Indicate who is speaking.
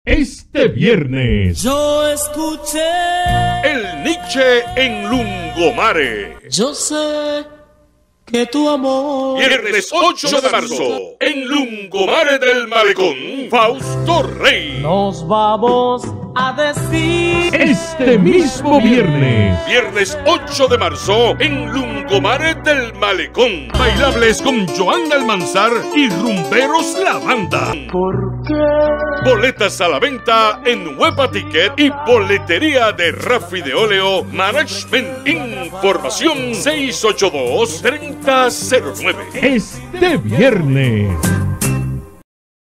Speaker 1: Este viernes,
Speaker 2: Yo escuché,
Speaker 3: El Nietzsche en Lungomare.
Speaker 2: yo sé que tu amor
Speaker 3: Viernes 8 de marzo, en Lungomare del Malecón, Fausto Rey.
Speaker 2: nos vamos a decir.
Speaker 1: este mismo viernes,
Speaker 3: Viernes 8 de marzo, en Lungomare del Malecón. Bailables con Joan Almanzar y Rumberos La Banda.
Speaker 2: ¿Por qué?
Speaker 3: Boletas a la venta en Huepa Ticket y boletería de Rafi de Óleo Management. Información 682-3009.
Speaker 1: este viernes.